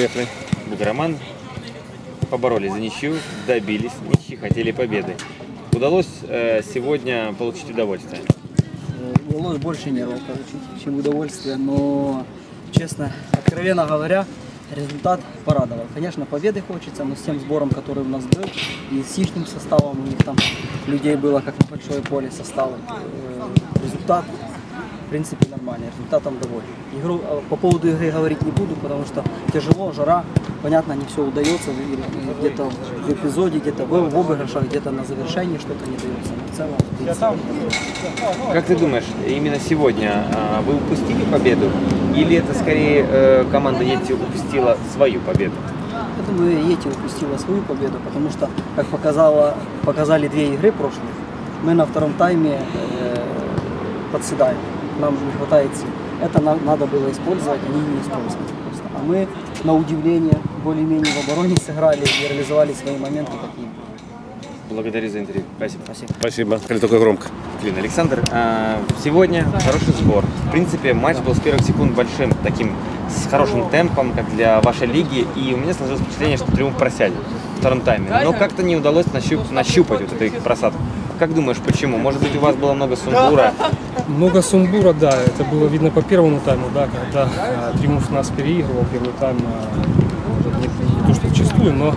Поехали. Бугураман поборолись за ничью, добились ничьи, хотели победы. Удалось сегодня получить удовольствие? Удалось больше нервов получить, чем удовольствие, но, честно, откровенно говоря, результат порадовал. Конечно, победы хочется, но с тем сбором, который у нас был, и с их составом, у них там людей было как на большое поле составом, результат, в принципе, нормальный, результатом доволен. По поводу игры говорить не буду, потому что тяжело, жара, понятно, не все удается, где-то в эпизоде, где-то в обыгрышах, где-то на завершении что-то не дается. Но в целом, в принципе, как ты думаешь, именно сегодня вы упустили победу, или это скорее команда Йети упустила свою победу? я думаю, Йети упустила свою победу, потому что, как показали две игры прошлых, мы на втором тайме подседаем, нам не хватает сил. Это надо было использовать, они не использовали просто. А мы, на удивление, более-менее в обороне сыграли и реализовали свои моменты такие. Благодарю за интервью. Спасибо. Спасибо. Или только громко. Клин Александр, сегодня хороший сбор. В принципе, матч был с первых секунд большим, таким с хорошим темпом, как для вашей лиги. И у меня сложилось впечатление, что Триумф просядет в втором тайме. Но как-то не удалось нащупать вот эту их просадку. Как думаешь, почему? Может быть, у вас было много сумбура? Много сумбура, да. Это было видно по первому тайму, да, когда Триумф нас переигрывал. Первый тайм, может, не то что вчистую, но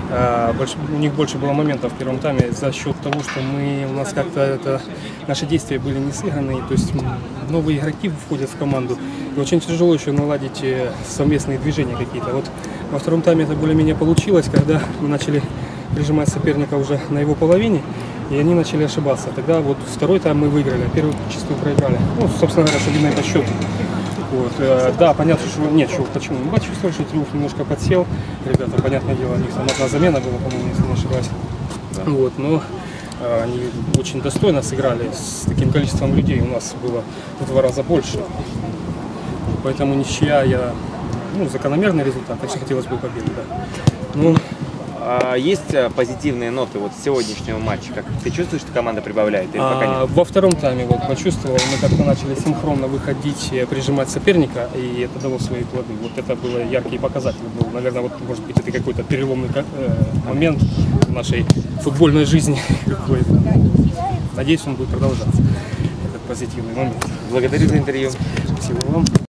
у них больше было моментов в первом тайме за счет того, что у нас как-то наши действия были не сыграны, то есть новые игроки входят в команду, и очень тяжело еще наладить совместные движения какие-то. Вот во втором тайме это более-менее получилось, когда мы начали прижимать соперника уже на его половине, и они начали ошибаться. Тогда вот второй тайм мы выиграли, а первый чистую проиграли. Ну, собственно говоря, что видно по счету. Вот. Да, понятно, что нет, почему. Мы чувствовали, что Триумф немножко подсел. Ребята, понятное дело, у них там одна замена была, по-моему, если не ошибаюсь. Да. Вот, но они очень достойно сыграли. С таким количеством людей у нас было в 2 раза больше. Поэтому ничья, закономерный результат, так что хотелось бы победы. Да. Есть позитивные ноты вот с сегодняшнего матча? Как ты чувствуешь, что команда прибавляет? Или пока нет? Во втором тайме почувствовал, мы как-то начали синхронно выходить, прижимать соперника, и это дало свои плоды. Вот это было яркий показатель. Наверное, вот, может быть, это какой-то переломный момент в нашей футбольной жизни. Надеюсь, он будет продолжаться, этот позитивный момент. Благодарю за интервью. Спасибо вам.